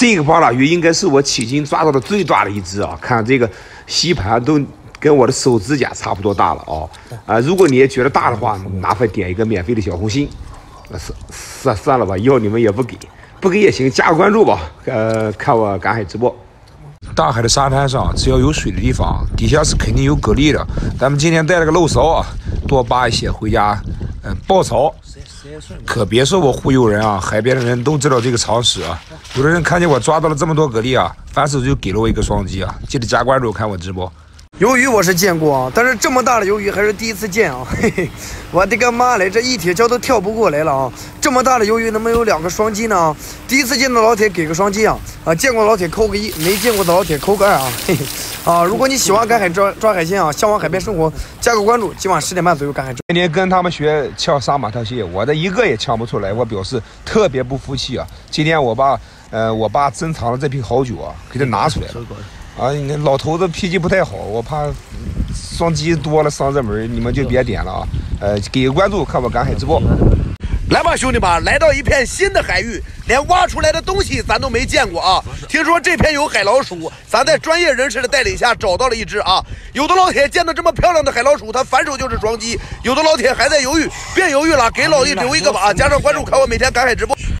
这个巴拉鱼应该是我迄今抓到的最大的一只啊！看这个吸盘都跟我的手指甲差不多大了啊！如果你也觉得大的话，麻烦点一个免费的小红心。算了吧，以后你们也不给，不给也行，加个关注吧。看我赶海直播。大海的沙滩上，只要有水的地方，底下是肯定有蛤蜊的。咱们今天带了个漏勺啊，多扒一些回家，爆炒。可别说我忽悠人啊，海边的人都知道这个常识啊。有的人看见我抓到了这么多蛤蜊啊，反手就给了我一个双击啊！记得加关注，看我直播。 鱿鱼我是见过啊，但是这么大的鱿鱼还是第一次见啊！嘿嘿，我的个妈嘞，这一铁锹都跳不过来了啊！这么大的鱿鱼能不能有2个双击呢？第一次见到老铁给个双击啊！见过老铁扣个1，没见过的老铁扣个2啊！嘿嘿啊！如果你喜欢赶海抓海鲜啊，向往海边生活，加个关注，今晚10点半左右赶海。 天天跟他们学呛杀马特蟹，我的一个也呛不出来，我表示特别不服气啊！今天我爸珍藏的这瓶好酒啊，给他拿出来了。啊，老头子脾气不太好，我怕双击多了上热门，你们就别点了啊。给个关注，看我赶海直播。 来吧，兄弟们，来到一片新的海域，连挖出来的东西咱都没见过啊！听说这片有海老鼠，咱在专业人士的带领下找到了一只啊！有的老铁见到这么漂亮的海老鼠，他反手就是双击；有的老铁还在犹豫，别犹豫了，给老弟留一个吧啊！加上关注，看我每天赶海直播。